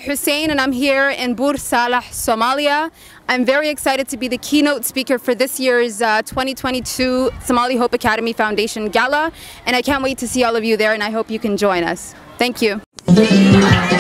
Hussein and I'm here in Bur Salah, Somalia. I'm very excited to be the keynote speaker for this year's 2022 Somali Hope Academy Foundation Gala, and I can't wait to see all of you there, and I hope you can join us. Thank you.